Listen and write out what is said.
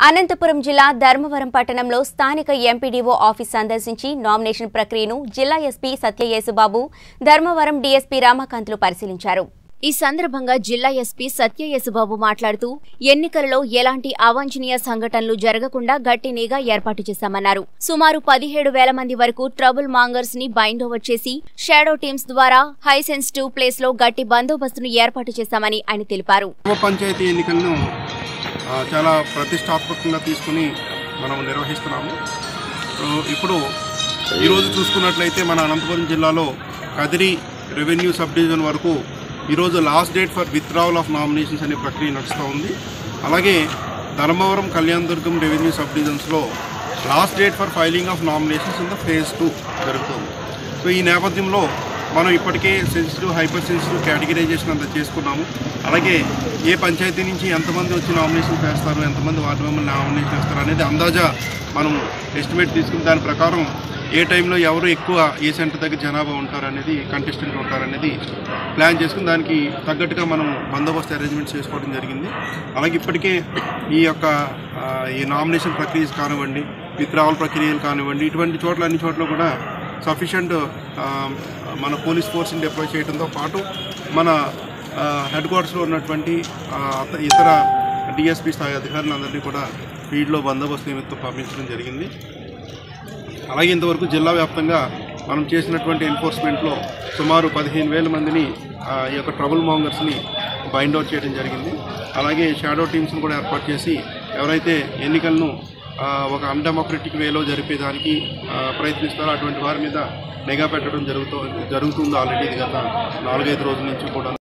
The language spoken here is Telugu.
అనంతపురం జిల్లా ధర్మవరం పట్టణంలో స్థానిక ఎంపీడీఓ ఆఫీస్ సందర్శించి నామినేషన్ ప్రక్రియను జిల్లా ఎస్పీ సత్యయేసుబాబు, ధర్మవరం డీఎస్పీ రామకాంత్లు పరిశీలించారు. ఈ సందర్భంగా జిల్లా ఎస్పీ సత్యయేసుబాబు మాట్లాడుతూ ఎన్నికలలో ఎలాంటి అవాంఛనీయ సంఘటనలు జరగకుండా గట్టి నిఘా ఏర్పాటు చేశామన్నారు. సుమారు 17,000 మంది వరకు ట్రబుల్ మాంగర్స్ ని బైండ్ ఓవర్ చేసి షాడో టీమ్స్ ద్వారా హై సెన్సిటివ్ ప్లేస్ లో గట్టి బందోబస్తును ఏర్పాటు చేశామని ఆయన తెలిపారు. పంచాయతీ ఎన్నికలను చాలా ప్రతిష్టాత్మకంగా తీసుకుని మనం నిర్వహిస్తున్నాము. ఇప్పుడు ఈరోజు చూసుకున్నట్లయితే మన అనంతపురం జిల్లాలో కదిరి రెవెన్యూ సబ్ డివిజన్ వరకు ఈరోజు last date for withdrawal of nominations అనే ప్రక్రియ నడుస్తూ ఉంది. అలాగే ధర్మవరం, కళ్యాణదుర్గం రెవెన్యూ సబ్ డివిజన్స్లో last date for filing of nominations in the phase 2 జరుగుతుంది. సో ఈ నేపథ్యంలో మనం ఇప్పటికే సెన్సిటివ్, హైపర్ సెన్సిటివ్ కేటగిరైజేషన్ అంతా చేసుకున్నాము. అలాగే ఏ పంచాయతీ నుంచి ఎంతమంది వచ్చి నామినేషన్ చేస్తారు, ఎంతమంది వార్డు మెంబర్లు నామినేషన్ చేస్తారు అనేది అందాజా మనం ఎస్టిమేట్ తీసుకుని దాని ప్రకారం ఏ టైంలో ఎవరు ఎక్కువ ఏ సెంటర్ దగ్గర జనాభా ఉంటారనేది, కంటెస్టెంట్ ఉంటారనేది ప్లాన్ చేసుకుని దానికి తగ్గట్టుగా మనం బందోబస్తు అరేంజ్మెంట్స్ చేసుకోవడం జరిగింది. అలాగే ఇప్పటికే ఈ నామినేషన్ ప్రక్రియ కానివ్వండి, విత్డ్రావల్ ప్రక్రియలు కానివ్వండి, ఇటువంటి చోట్ల అన్ని చోట్ల కూడా సఫిషియంట్ మన పోలీస్ ఫోర్స్ని డిప్లాయ్ చేయడంతో పాటు మన హెడ్ క్వార్టర్స్లో ఉన్నటువంటి ఇతర డిఎస్పీ స్థాయి అధికారులందరినీ కూడా ఫీల్డ్లో బందోబస్తు నిమిత్తం పంపించడం జరిగింది. అలాగే ఇంతవరకు జిల్లా వ్యాప్తంగా మనం చేసినటువంటి ఎన్ఫోర్స్మెంట్లో సుమారు 15,000 మందిని ఈ యొక్క ట్రబుల్ మాంగర్స్ని బైండ్ అవుట్ చేయడం జరిగింది. అలాగే షాడో టీమ్స్ని కూడా ఏర్పాటు చేసి ఎవరైతే ఎన్నికలను ఒక అన్డెమోక్రటిక్ వేలో జరిపేదానికి ప్రయత్నిస్తారో అటువంటి వారి మీద నిఘా పెట్టడం జరుగుతుంది. ఆల్రెడీ గత 4-5 రోజుల నుంచి కూడా